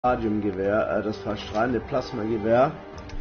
Radiumgewehr, das verstrahlende Plasmagewehr.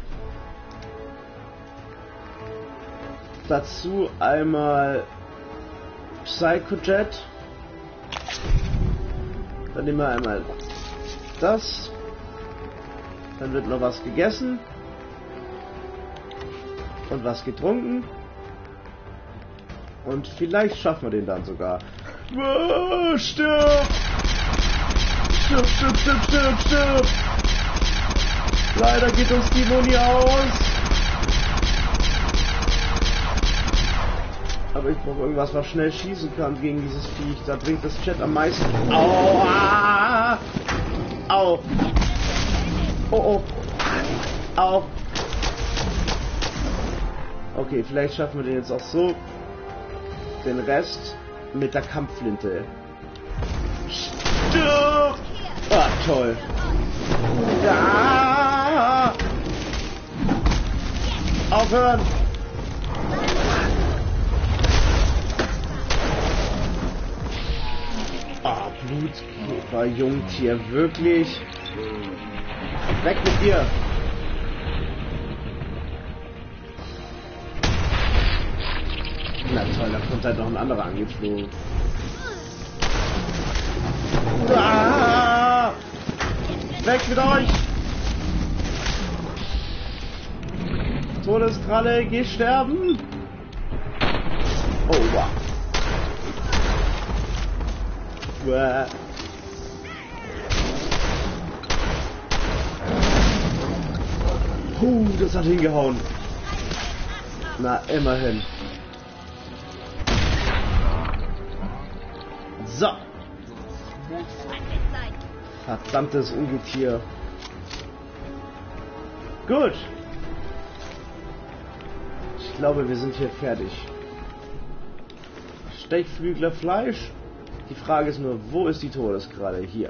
Dazu einmal Psychojet. Dann nehmen wir einmal das. Dann wird noch was gegessen. Und was getrunken. Und vielleicht schaffen wir den dann sogar. Oh, stirb! Stirb, stirb, stirb, stirb, stirb! Leider geht uns die Muni aus. Aber ich brauche irgendwas, was schnell schießen kann gegen dieses Viech. Da bringt das Chat am meisten. Aua! Au! Oh, oh! Au! Okay, vielleicht schaffen wir den jetzt auch so. Den Rest mit der Kampfflinte. Stirb! Ah, toll. Ja! Aufhören! Ah, Blutkäfer, Jungtier, wirklich? Weg mit dir! Na toll, da kommt halt noch ein anderer angeflogen. Ah! Weg mit euch! Todeskralle, geh sterben! Oh, wow. Das hat hingehauen. Na, immerhin. So. Verdammtes Ungetier. Gut. Ich glaube, wir sind hier fertig. Stechflügler Fleisch. Die Frage ist nur, wo ist die Todeskralle? Hier.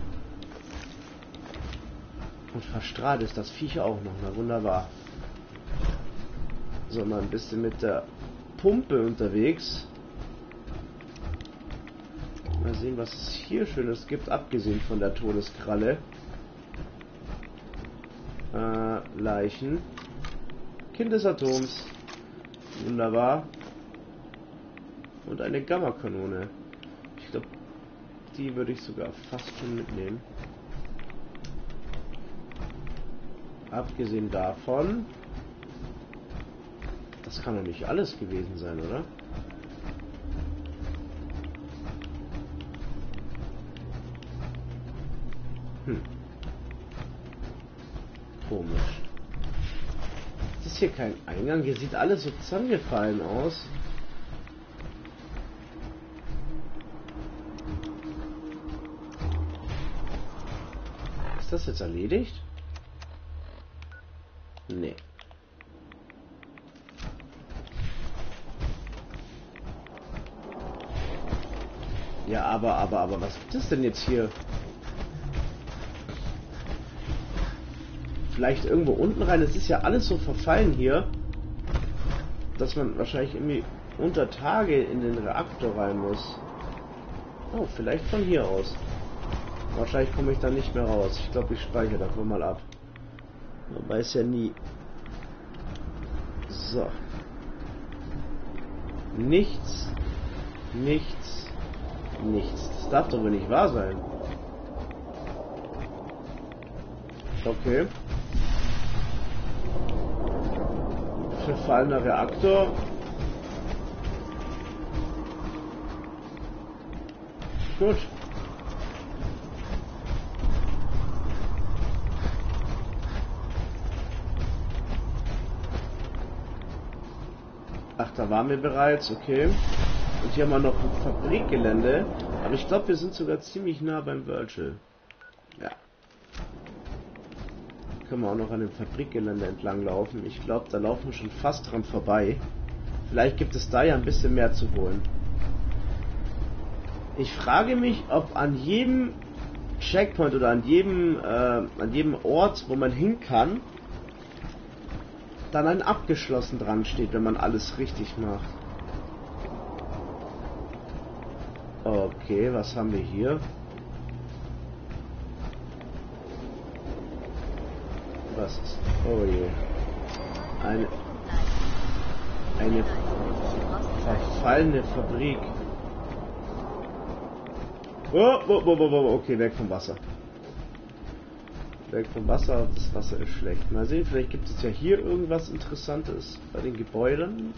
Und verstrahlt ist das Viech auch noch. Na wunderbar. So, mal ein bisschen mit der Pumpe unterwegs. Mal sehen, was es hier Schönes gibt, abgesehen von der Todeskralle. Leichen. Kind des Atoms. Wunderbar. Und eine Gamma-Kanone. Ich glaube, die würde ich sogar fast schon mitnehmen. Abgesehen davon... Das kann doch nicht alles gewesen sein, oder? Komisch. Das ist hier kein Eingang. Hier sieht alles so zusammengefallen aus. Ist das jetzt erledigt? Nee. Ja, aber, was gibt es denn jetzt hier? Vielleicht irgendwo unten rein. Es ist ja alles so verfallen hier, dass man wahrscheinlich irgendwie unter Tage in den Reaktor rein muss. Oh, vielleicht von hier aus. Wahrscheinlich komme ich da nicht mehr raus. Ich glaube, ich speichere davon mal ab. Man weiß ja nie. So. Nichts. Nichts. Nichts. Das darf doch wohl nicht wahr sein. Okay. Verfallener Reaktor. Gut. Ach, da waren wir bereits, okay. Und hier haben wir noch ein Fabrikgelände. Aber ich glaube, wir sind sogar ziemlich nah beim Virtual. Ja. Können wir auch noch an dem Fabrikgelände entlang laufen. Ich glaube, da laufen wir schon fast dran vorbei. Vielleicht gibt es da ja ein bisschen mehr zu holen. Ich frage mich, ob an jedem Checkpoint oder an jedem Ort, wo man hin kann, dann ein abgeschlossen dran steht, wenn man alles richtig macht. Okay, was haben wir hier? Was ist? Oh je. Eine verfallene Fabrik. Oh, okay, weg vom Wasser. Weg vom Wasser, das Wasser ist schlecht. Mal sehen, vielleicht gibt es ja hier irgendwas Interessantes bei den Gebäuden.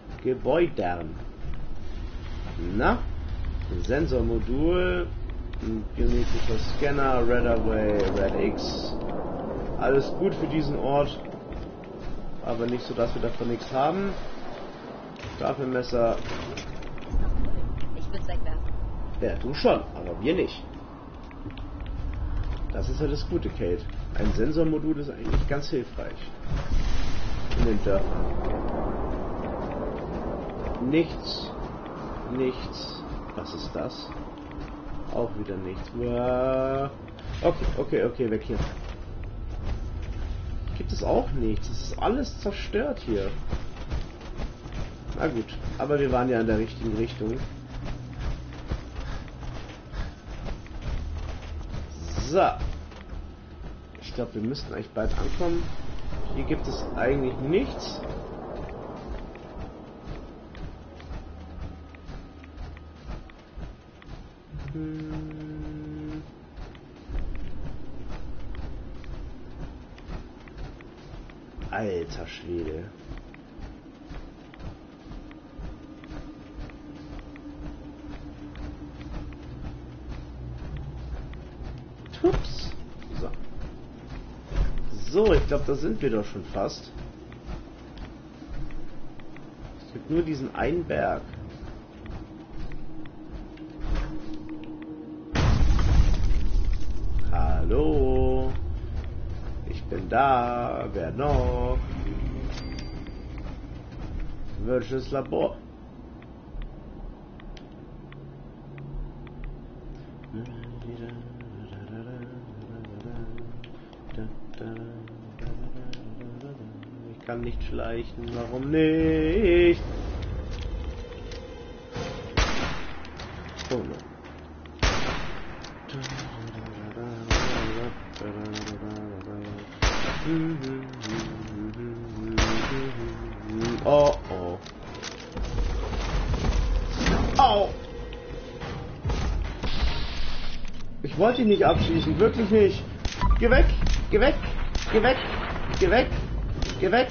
Na? Sensormodul, gemäßigter Scanner, Radaway, RedX. Alles gut für diesen Ort. Aber nicht so, dass wir davon nichts haben. Stapelmesser. Ich würde wegwerfen. Ja, du schon, aber wir nicht. Das ist ja das Gute, Kate. Ein Sensormodul ist eigentlich ganz hilfreich. In den Dörfern. Nichts. Nichts. Was ist das? Auch wieder nichts. Okay, weg hier. Gibt es auch nichts. Es ist alles zerstört hier. Na gut, aber wir waren ja in der richtigen Richtung. So. Ich glaube, wir müssten eigentlich bald ankommen. Hier gibt es eigentlich nichts. Alter Schwede. Ups. So, ich glaube, da sind wir doch schon fast. Es gibt nur diesen einen Berg. Hallo. Ich bin da. Wer noch? Virtuelles Labor. Ich kann nicht schleichen. Warum nicht? Oh no. Oh oh. Au! Ich wollte ihn nicht abschießen, wirklich nicht. Geh weg! Geh weg! Geh weg! Geh weg! Geh weg!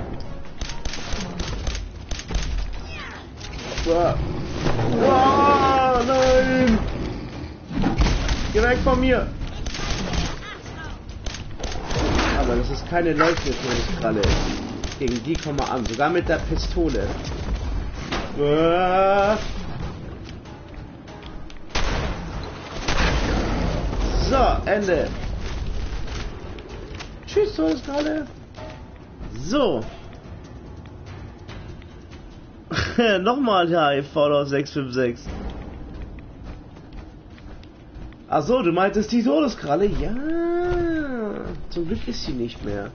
Oh, nein! Geh weg von mir! Aber das ist keine Leuchtmittelkralle. Gegen die kommen wir an, sogar mit der Pistole. So, Ende. Tschüss, Todeskralle. So. Nochmal, ja, Fallout 656. Ach so, du meintest die Todeskralle? Ja. Zum Glück ist sie nicht mehr.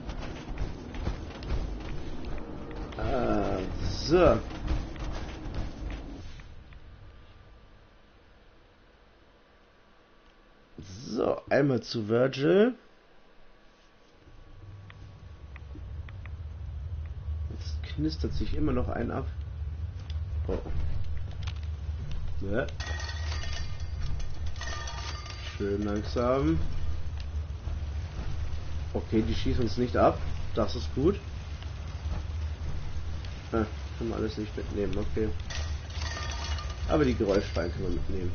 So. So, einmal zu Virgil. Jetzt knistert sich immer noch ein ab. Oh. Ja. Schön langsam. Okay, die schießen uns nicht ab. Das ist gut. Ah, können wir alles nicht mitnehmen, okay. Aber die Geräuschfein können wir mitnehmen.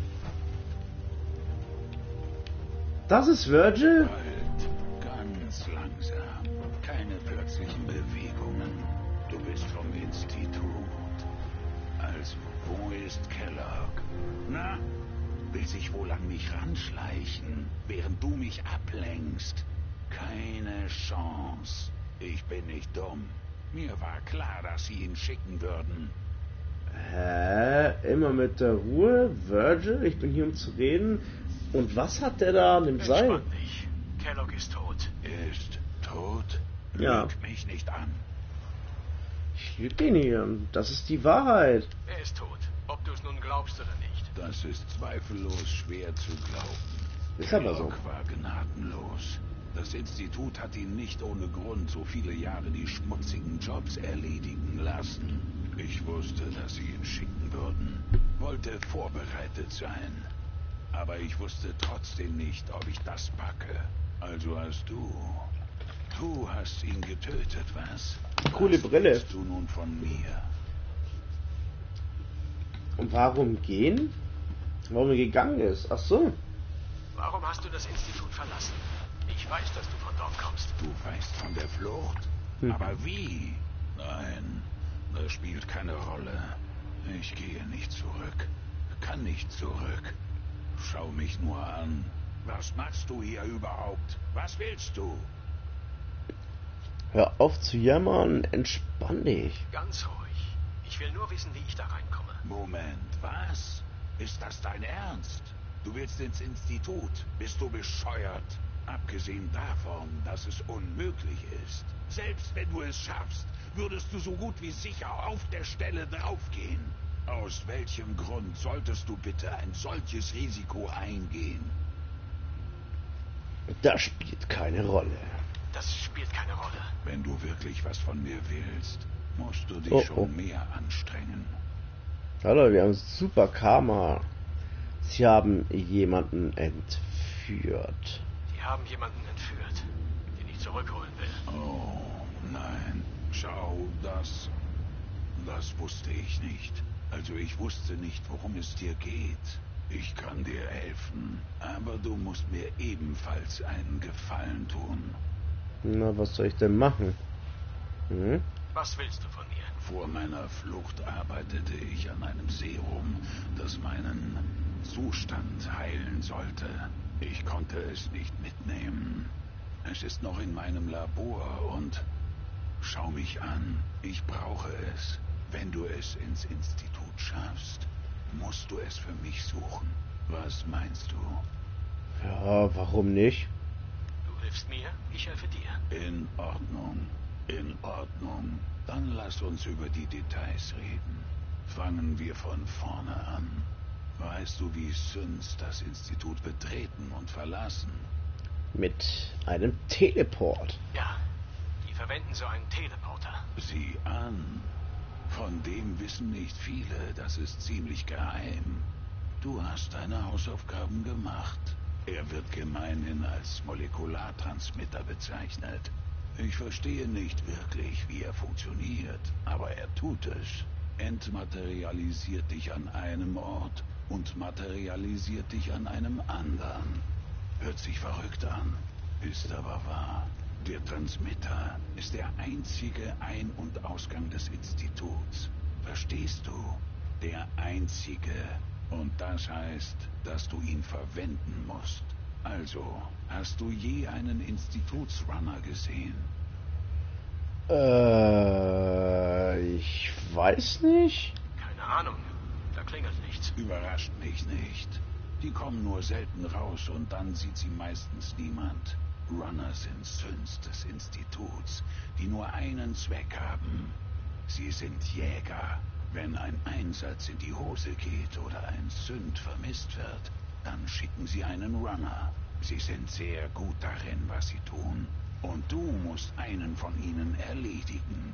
Das ist Virgil? Halt, ganz langsam. Keine plötzlichen Bewegungen. Du bist vom Institut. Also, wo ist Kellogg? Na, will sich wohl an mich ranschleichen, während du mich ablenkst. Keine Chance. Ich bin nicht dumm. Mir war klar, dass sie ihn schicken würden. Hä? Immer mit der Ruhe? Virgil? Ich bin hier, um zu reden. Und was hat der da an dem Seil? Entspann dich. Kellogg ist tot. Ist tot? Ja. Lüg mich nicht an. Ich lüge ihn hier. Das ist die Wahrheit. Er ist tot. Ob du es nun glaubst oder nicht. Das ist zweifellos schwer zu glauben. Ist aber so. Kellogg war gnadenlos. Das Das Institut hat ihn nicht ohne Grund so viele Jahre die schmutzigen Jobs erledigen lassen. Ich wusste, dass sie ihn schicken würden. Wollte vorbereitet sein. Aber ich wusste trotzdem nicht, ob ich das packe. Also hast du... Du hast ihn getötet, was? Coole Was Brille. willst du nun von mir? Und warum gehen? Warum er gegangen ist? Ach so. Warum hast du das Institut verlassen? Ich weiß, dass du von dort kommst. Du weißt von der Flucht? Aber wie? Nein, das spielt keine Rolle. Ich gehe nicht zurück. Kann nicht zurück. Schau mich nur an. Was machst du hier überhaupt? Was willst du? Hör auf zu jammern, entspann dich. Ganz ruhig. Ich will nur wissen, wie ich da reinkomme. Moment, was? Ist das dein Ernst? Du willst ins Institut? Bist du bescheuert? Abgesehen davon, dass es unmöglich ist. Selbst wenn du es schaffst, würdest du so gut wie sicher auf der Stelle draufgehen. Aus welchem Grund solltest du bitte ein solches Risiko eingehen? Das spielt keine Rolle. Das spielt keine Rolle. Wenn du wirklich was von mir willst, musst du dich Oh, oh. schon mehr anstrengen. Hallo, wir haben super Karma. Sie haben jemanden entführt. Die haben jemanden entführt, den ich zurückholen will. Oh, nein. Schau, das wusste ich nicht. Also ich wusste nicht, worum es dir geht. Ich kann dir helfen, aber du musst mir ebenfalls einen Gefallen tun. Na, was soll ich denn machen? Hm? Was willst du von mir? Vor meiner Flucht arbeitete ich an einem Serum, das meinen Zustand heilen sollte. Ich konnte es nicht mitnehmen. Es ist noch in meinem Labor und... Schau mich an, ich brauche es. Wenn du es ins Institut schaffst, musst du es für mich suchen. Was meinst du? Ja, warum nicht? Du hilfst mir, ich helfe dir. In Ordnung, in Ordnung. Dann lass uns über die Details reden. Fangen wir von vorne an. Weißt du, wie Süns das Institut betreten und verlassen? Mit einem Teleport. Ja, die verwenden so einen Teleporter. Sieh an. Von dem wissen nicht viele, das ist ziemlich geheim. Du hast deine Hausaufgaben gemacht. Er wird gemeinhin als Molekulartransmitter bezeichnet. Ich verstehe nicht wirklich, wie er funktioniert, aber er tut es. Entmaterialisiert dich an einem Ort und materialisiert dich an einem anderen. Hört sich verrückt an, ist aber wahr. Der Transmitter ist der einzige Ein- und Ausgang des Instituts. Verstehst du? Der einzige. Und das heißt, dass du ihn verwenden musst. Also, hast du je einen Institutsrunner gesehen? Ich weiß nicht. Keine Ahnung, da klingelt nichts. Überrascht mich nicht. Die kommen nur selten raus und dann sieht sie meistens niemand. Runner sind Süns des Instituts, die nur einen Zweck haben. Sie sind Jäger. Wenn ein Einsatz in die Hose geht oder ein Sünd vermisst wird, dann schicken sie einen Runner. Sie sind sehr gut darin, was sie tun. Und du musst einen von ihnen erledigen.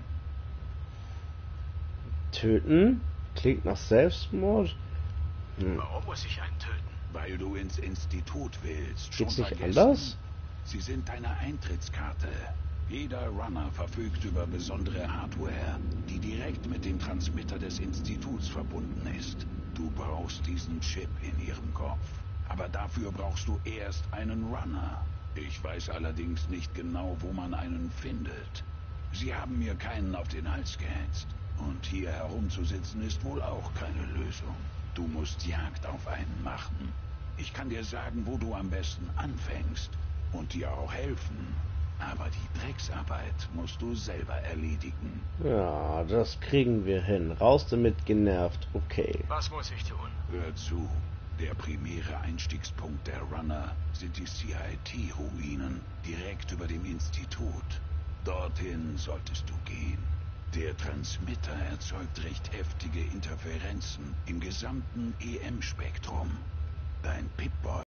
Töten? Klingt nach Selbstmord. Warum muss ich einen töten? Weil du ins Institut willst. Geht's Schon nicht vergessen? anders? Sie sind deine Eintrittskarte. Jeder Runner verfügt über besondere Hardware, die direkt mit dem Transmitter des Instituts verbunden ist. Du brauchst diesen Chip in ihrem Kopf. Aber dafür brauchst du erst einen Runner. Ich weiß allerdings nicht genau, wo man einen findet. Sie haben mir keinen auf den Hals gehetzt. Und hier herumzusitzen ist wohl auch keine Lösung. Du musst Jagd auf einen machen. Ich kann dir sagen, wo du am besten anfängst und dir auch helfen. Aber die Drecksarbeit musst du selber erledigen. Ja, das kriegen wir hin. Raus damit, genervt. Okay. Was muss ich tun? Hör zu. Der primäre Einstiegspunkt der Runner sind die CIT-Ruinen, direkt über dem Institut. Dorthin solltest du gehen. Der Transmitter erzeugt recht heftige Interferenzen im gesamten EM-Spektrum. Dein Pip-Boy